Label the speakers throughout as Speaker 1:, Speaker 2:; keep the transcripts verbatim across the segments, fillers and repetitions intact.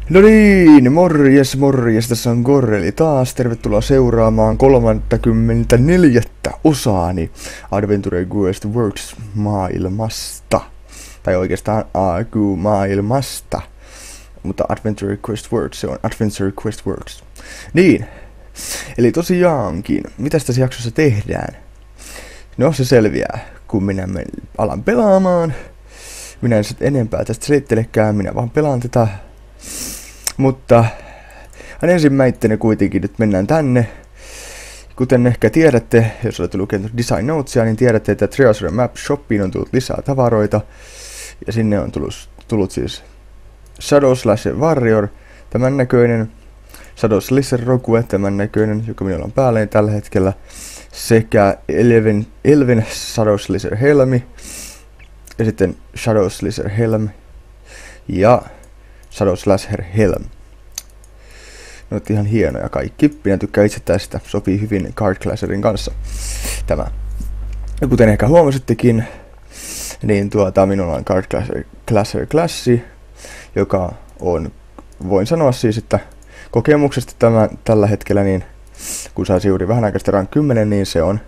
Speaker 1: No niin, morjes morjes, tässä on Gorreli taas. Tervetuloa seuraamaan kolmaskymmenesneljäs osaani Adventure Quest Works maailmasta. Tai oikeastaan A Q maailmasta. Mutta Adventure Quest Works, se on Adventure Quest Works. Niin, eli tosiaankin, mitä tässä jaksossa tehdään? No se selviää, kun minä alan pelaamaan. Minä en sitten enempää tästä selittelekään, minä vaan pelaan tätä. Mutta ensimmäisenä kuitenkin nyt mennään tänne. Kuten ehkä tiedätte, jos olette lukenut Design Notesia, niin tiedätte, että Treasure Map Shopiin on tullut lisää tavaroita. Ja sinne on tullut, tullut siis Shadow Slasher Warrior, tämän näköinen. Shadow Slasher Rogue, tämän näköinen, joka minulla on päälleen tällä hetkellä. Sekä Elven, Elven Shadow Slasher Helmi. Ja sitten Shadow Slasher Helm. Ja Shadow Slasher Helm. Ne on ihan hienoja kaikki. Minä tykkään itse tästä. Sopii hyvin Card Clasherin kanssa tämä. Ja kuten ehkä huomasittekin, niin tuota, minulla on Card Clasher, Clasher Classi, joka on, voin sanoa siis, että kokemuksesta tämä, tällä hetkellä, niin kun saisi juuri vähän aikaisesti rank kymmenen, niin se on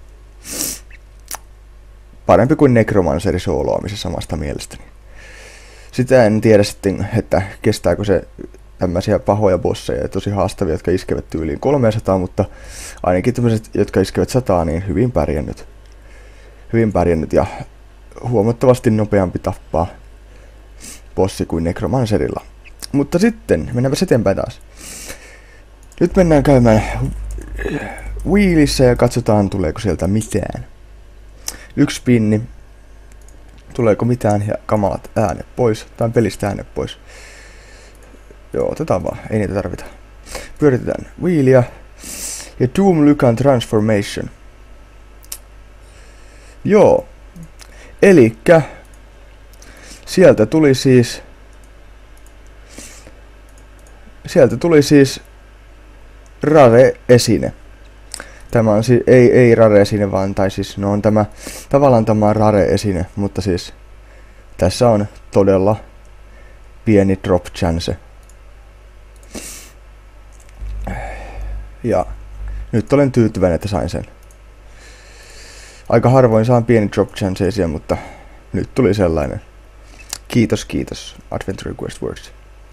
Speaker 1: parempi kuin Necromanceri sooloamisen samasta mielestäni. Sitä en tiedä sitten, että kestääkö se tämmöisiä pahoja bosseja ja tosi haastavia, jotka iskevät tyyliin kolmesataa, mutta ainakin tämmöiset, jotka iskevät sata, niin hyvin pärjännyt. Hyvin pärjännyt ja huomattavasti nopeampi tappaa bossi kuin Necromancerilla. Mutta sitten, mennäänpä eteenpäin taas. Nyt mennään käymään Wheelissä ja katsotaan, tuleeko sieltä mitään. Yksi pinni. Tuleeko mitään ja kamalat äänet pois, tai pelistä äänet pois. Joo, otetaan vaan, ei niitä tarvita. Pyöritetään wheelia. Ja Doom Lucan Transformation. Joo. Elikkä sieltä tuli siis Sieltä tuli siis rare-esine. Tämä on siis, ei, ei rare-esine vaan, tai siis no on tämä, tavallaan tämä rare-esine, mutta siis tässä on todella pieni drop chance. Ja nyt olen tyytyväinen, että sain sen. Aika harvoin saan pieni drop chanceisia, mutta nyt tuli sellainen. Kiitos, kiitos Adventure Quest Works.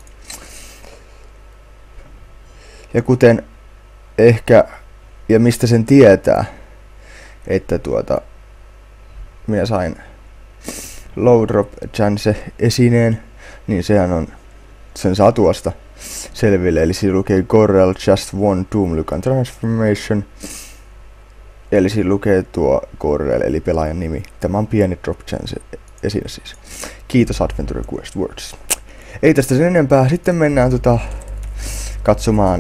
Speaker 1: Ja kuten ehkä, ja mistä sen tietää, että tuota, minä sain low drop chance esineen, niin sehän on, sen saa tuosta selville. Eli siinä lukee Gorrel Just One Doom Lucan Transformation. Eli siinä lukee tuo Gorrel, eli pelaajan nimi. Tämä on pieni drop chance esine siis. Kiitos Adventure Quest Works. Ei tästä sen enempää. Sitten mennään tota, katsomaan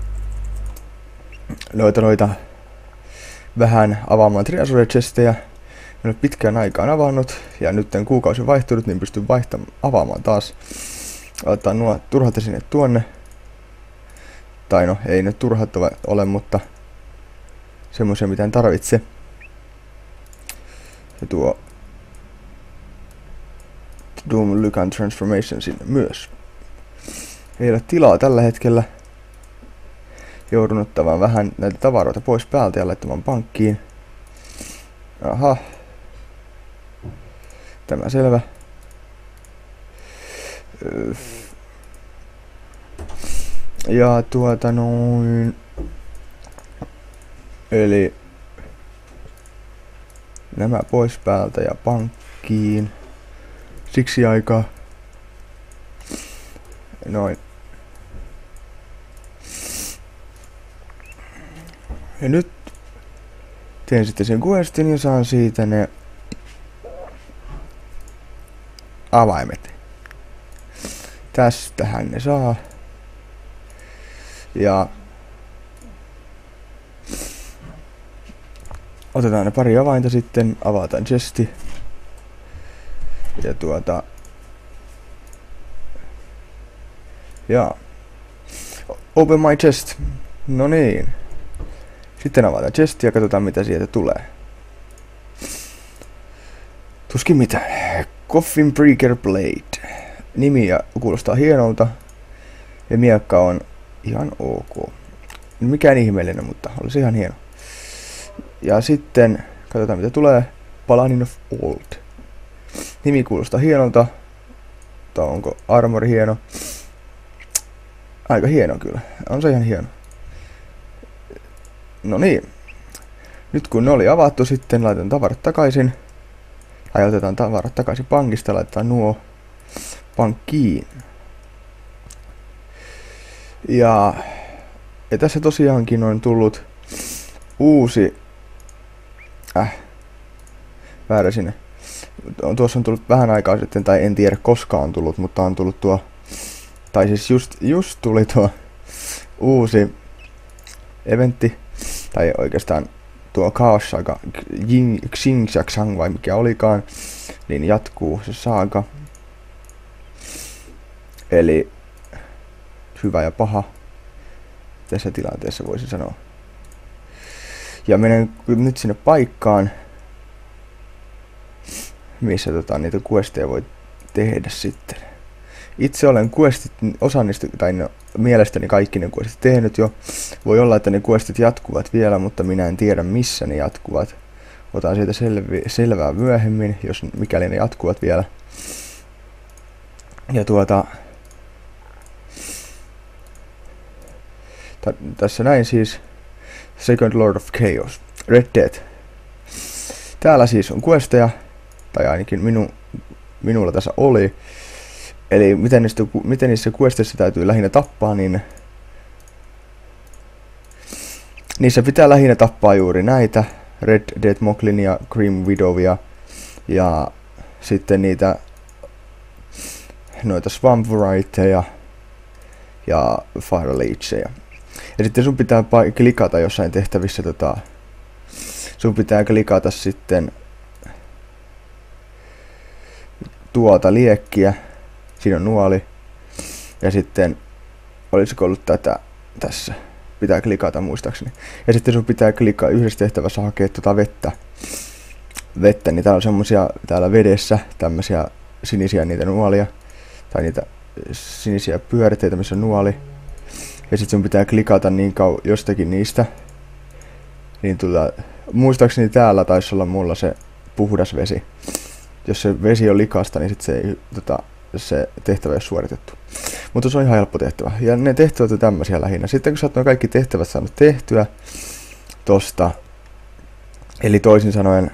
Speaker 1: noita noita vähän avaamaan Treasure chestejä. En ole pitkään aikaan avannut ja nyt on kuukausi vaihtunut, niin pystyn vaihtamaan, avaamaan taas. Otetaan nuo turhat sinne tuonne. Tai no, ei nyt turhat ole, mutta semmoisia mitä en tarvitse. Ja tuo Doom Lucan Transformation sinne myös. Ei ole tilaa tällä hetkellä. Joudun ottamaan vähän näitä tavaroita pois päältä ja laittamaan pankkiin. Aha. Tämä selvä. Ja tuota noin. Eli nämä pois päältä ja pankkiin. Siksi aikaa. Noin. Ja nyt teen sitten sen questin ja saan siitä ne avaimet. Tästähän ne saa. Ja otetaan ne pari avainta sitten, avataan chesti. Ja tuota ja open my chest. No niin. Sitten avataan chesti ja katsotaan mitä sieltä tulee. Tuskin mitään. Coffin Breaker Blade. Nimi ja kuulostaa hienolta. Ja miekka on ihan ok. Mikään ihmeellinen, mutta olisi ihan hieno. Ja sitten, katsotaan mitä tulee. Paladin of Old. Nimi kuulostaa hienolta. Tai onko armori hieno? Aika hieno kyllä. On se ihan hieno. No niin. Nyt kun ne oli avattu, sitten laitetaan tavarat takaisin. Tai otetaan tavarat takaisin pankista, laitetaan nuo pankkiin. Ja, ja tässä tosiaankin on tullut uusi... Äh, väärä sinne. Tuossa on tullut vähän aikaa sitten, tai en tiedä koska on tullut, mutta on tullut tuo... Tai siis just, just tuli tuo uusi eventti, tai oikeastaan tuo Chaos Saga, Xingxiang vai mikä olikaan, niin jatkuu se saaga. Eli hyvä ja paha tässä tilanteessa voisin sanoa. Ja menen nyt sinne paikkaan, missä tota, niitä questeja voi tehdä sitten. Itse olen questit, osa niistä, tai no, mielestäni kaikki ne questit tehnyt jo. Voi olla, että ne questit jatkuvat vielä, mutta minä en tiedä missä ne jatkuvat. Otan siitä selvi, selvää myöhemmin, jos mikäli ne jatkuvat vielä. Ja tuota... Tässä näin siis Second Lord of Chaos, Red Dead. Täällä siis on questeja, tai ainakin minu, minulla tässä oli. Eli miten, niistä, miten niissä questeissa täytyy lähinnä tappaa, niin niissä pitää lähinnä tappaa juuri näitä Red Dead Moklin ja Grim Widowia ja sitten niitä noita Swamp Wraithia ja Fire Leecheja. Ja sitten sun pitää klikata jossain tehtävissä tota, sun pitää klikata sitten tuota liekkiä. Siinä on nuoli. Ja sitten olisiko ollut tätä tässä. Pitää klikata muistaakseni. Ja sitten sun pitää klikkaa yhdessä tehtävässä hakea tuota vettä. Vettä, niin täällä on semmosia täällä vedessä tämmösiä sinisiä niitä nuolia. Tai niitä sinisiä pyörteitä, missä on nuoli. Ja sitten sun pitää klikata niin kauan jostakin niistä. Niin tuota, muistaakseni täällä taisi olla mulla se puhdas vesi. Jos se vesi on likasta, niin sitten se ei tota, se tehtävä ei ole suoritettu. Mutta se on ihan helppo tehtävä. Ja ne tehtävät on tämmöisiä lähinnä. Sitten kun sä oot kaikki tehtävät saanut tehtyä tosta, eli toisin sanoen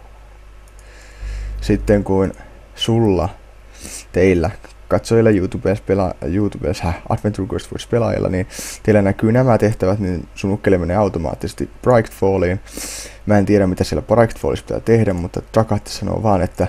Speaker 1: sitten kun sulla, teillä, katsojilla, YouTubessa, pela- YouTubessa Adventure Quest Force pelaajilla, niin teillä näkyy nämä tehtävät, niin sun ukkele menee automaattisesti Brightfalliin. Mä en tiedä mitä siellä Brightfallissa pitää tehdä, mutta Trakatti sanoo vaan, että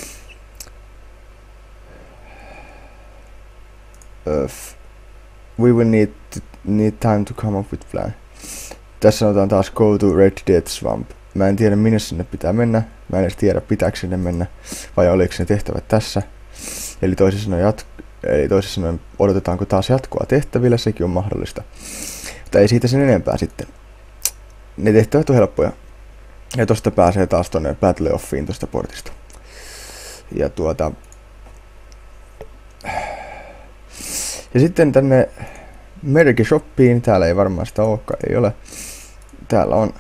Speaker 1: Uh, we will need, need time to come up with plan. Tässä sanotaan taas go to Red Dead Swamp. Mä en tiedä minne sinne pitää mennä. Mä en edes tiedä pitääkö sinne mennä vai oliko ne tehtävät tässä. Eli toisin sanoen, jat- eli toisin sanoen odotetaanko taas jatkoa tehtävillä, sekin on mahdollista. Mutta ei siitä sen enempää sitten. Ne tehtävät on helppoja. Ja tosta pääsee taas tonne Battle Offiin tosta portista. Ja tuota... Ja sitten tänne Merki Shoppiin, täällä ei varmaan sitä olekaan, ei ole. Täällä on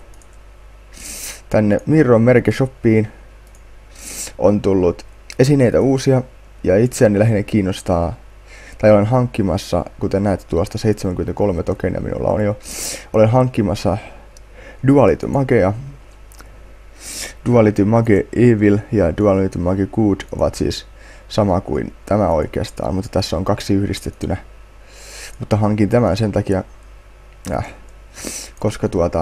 Speaker 1: tänne Mirron Merki Shoppiin on tullut esineitä uusia ja itseäni lähinnä kiinnostaa, tai olen hankkimassa, kuten näette tuosta seitsemänkymmentäkolme tokenia minulla on jo, olen hankkimassa Duality Magea. Duality Mage Evil ja Duality Mage Good ovat siis sama kuin tämä oikeastaan, mutta tässä on kaksi yhdistettynä. Mutta hankin tämän sen takia, äh, koska tuota,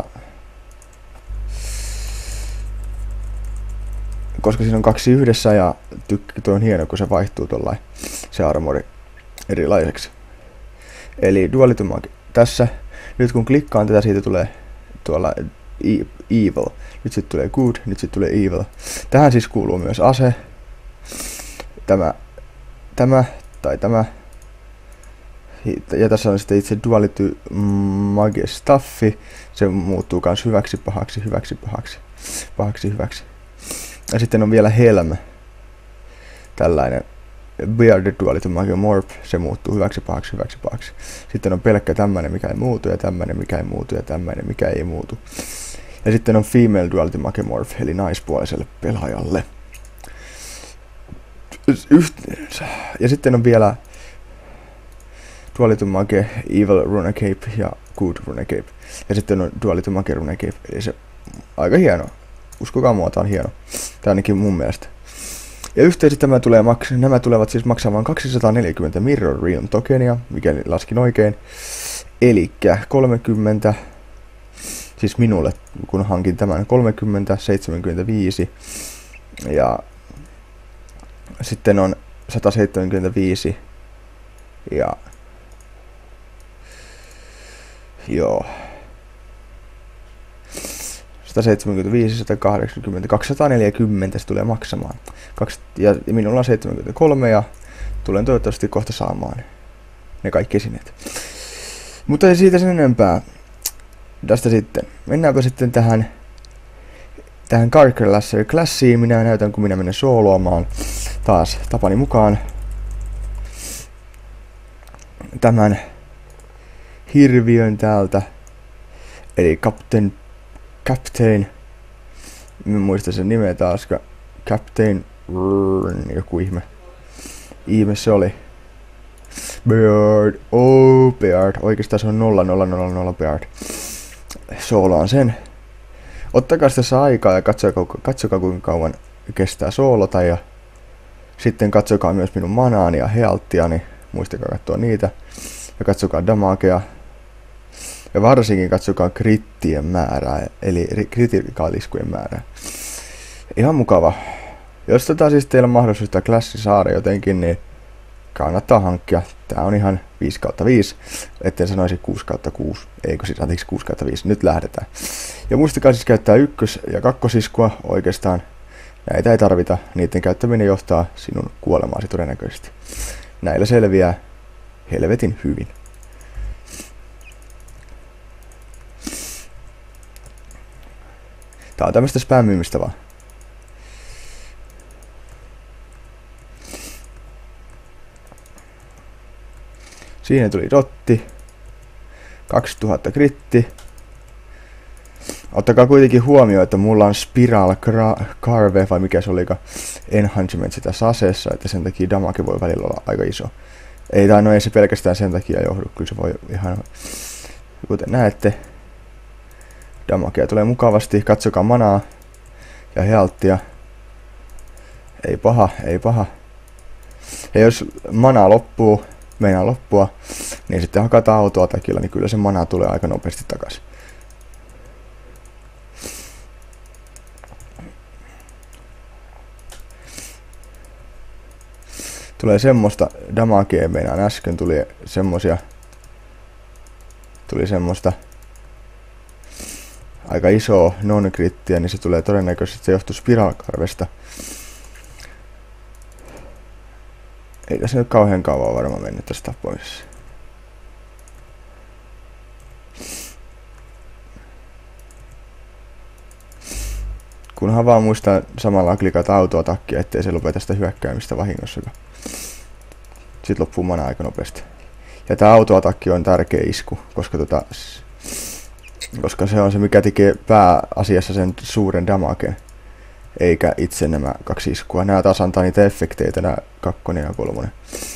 Speaker 1: koska siinä on kaksi yhdessä ja tykkä, tuo on hieno, kun se vaihtuu tollain, se armori erilaiseksi. Eli Duality Mage tässä. Nyt kun klikkaan tätä, siitä tulee tuolla Evil. Nyt sitten tulee Good, nyt sitten tulee Evil. Tähän siis kuuluu myös ase. Tämä, tämä tai tämä. Ja tässä on sitten itse Duality Mage Staffi. Se muuttuu kans hyväksi, pahaksi, hyväksi, pahaksi, pahaksi, hyväksi. Ja sitten on vielä Helm. Tällainen Bearded Duality Mage Morph, se muuttuu hyväksi pahaksi, hyväksi pahaksi. Sitten on pelkkä tämmönen, mikä ei muutu, ja tämmönen, mikä ei muutu, ja tämmönen, mikä ei muutu. Ja sitten on Female Duality Mage Morph, eli naispuoliselle pelaajalle. Yhteensä. Ja sitten on vielä Duality Mage Evil Runecape ja Good Runecape. Ja sitten on Duality Mage Runecape, eli se aika hieno. Uskokaa mua, tää on hieno. Tää ainakin mun mielestä. Ja yhteensä tämä tulee maks- nämä tulevat siis maksamaan kaksisataaneljäkymmentä Mirror Realm tokenia, mikäli laskin oikein. Elikkä kolmekymmentä, siis minulle kun hankin tämän kolmekymmentä, seitsemänkymmentäviisi ja sitten on sata seitsemänkymmentäviisi ja joo. sata seitsemänkymmentäviisi, sata kahdeksankymmentä, kaksisataaneljäkymmentä se tulee maksamaan. Kaksi, ja minulla on seitsemänkymmentäkolme ja tulen toivottavasti kohta saamaan ne kaikki esineet. Mutta ei siitä sen enempää. Tästä sitten. Mennäänpä sitten tähän tähän Carcassonne Classiin. Minä näytän kun minä menen sooloamaan taas tapani mukaan tämän hirviön täältä. Eli Captain Captain, en muista sen nimeä taas, Captain joku ihme. Ihme se oli. Beard, oh Beard, oikeastaan se on nolla nolla nolla nolla Beard. Soolaan sen. Ottakaa tässä aikaa ja katsokaa, katsokaa kuinka kauan kestää soolota ja sitten katsokaa myös minun manaani ja healttiani, muistakaa katsoa niitä. Ja katsokaa damagea. Ja varsinkin katsokaa krittien määrää, eli kritikaaliskujen määrää. Ihan mukava. Jos tätä siis teillä on mahdollisuus tämä klassi saada jotenkin, niin kannattaa hankkia. Tää on ihan viisi kautta viisi, etten sanoisi kuusi kautta kuusi, eikö siis anteeksi kuusi kautta viisi. Nyt lähdetään. Ja muistakaa siis käyttää ykkös- ja kakkosiskua oikeastaan. Näitä ei tarvita, niiden käyttäminen johtaa sinun kuolemaasi todennäköisesti. Näillä selviää helvetin hyvin. Tää on tämmöstä spämmimistä vaan. Siinä tuli dotti. kaksituhatta kritti. Ottakaa kuitenkin huomioon, että mulla on Spiral Carve, vai mikä se olikaan, enhancement sitä saseessa, että sen takia damage voi välillä olla aika iso. Ei, tai no ei se pelkästään sen takia johdu, kyllä se voi ihan, kuten näette, damagea tulee mukavasti, katsokaa manaa ja healttia. Ei paha, ei paha. Ja jos mana loppuu, meinaa loppua, niin sitten hakataan autoatakilla, niin kyllä se mana tulee aika nopeasti takaisin. Tulee semmoista damagea, meinaan äsken tuli semmosia, tuli semmoista aika isoa non-krittiä, niin se tulee todennäköisesti, se johtuu spiralkarvesta. Ei tässä nyt kauhean kauan varmaan mennyt tässä tappamisessa. Kunhan vaan muistaa samalla klikata autoatakkia, ettei se lopeta sitä hyökkäämistä vahingossakaan. Sitten loppuu mana aika nopeasti. Ja tää autoatakki on tärkeä isku, koska, tota, koska se on se mikä tekee pääasiassa sen suuren damagen. Eikä itse nämä kaksi iskua. Nää taas antaa niitä efekteitä, nää kakkonen ja kolmonen.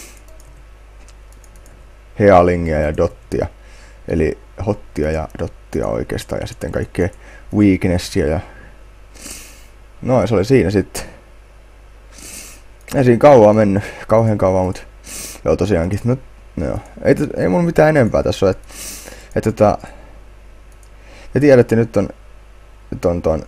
Speaker 1: Healingia ja dottia. Eli hottia ja dottia oikeastaan. Ja sitten kaikkea weaknessia ja... No se oli siinä sitten. Ei siinä kauaa mennyt. Kauhean kauan, mut... Joo tosiaankin. No, no joo. Ei, ei mulla mitään enempää tässä ole. Että... Et, tota... Ja tiedätte nyt on... Nyt on ton...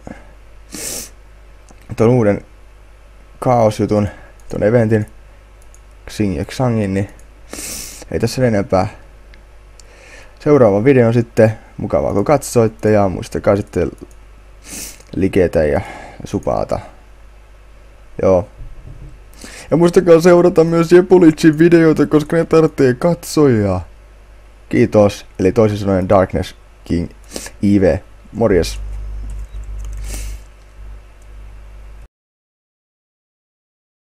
Speaker 1: Ton uuden kaosjutun, ton eventin, Xing ja Xangin, niin ei tässä enempää. Seuraava video sitten, mukavaa kun katsoitte ja muistakaa sitten liketä ja supaata. Joo. Ja muistakaa seurata myös Jepulicin videoita, koska ne tarvitsee katsojaa. Kiitos, eli toisin sanoen Darkness King I V. Morjes.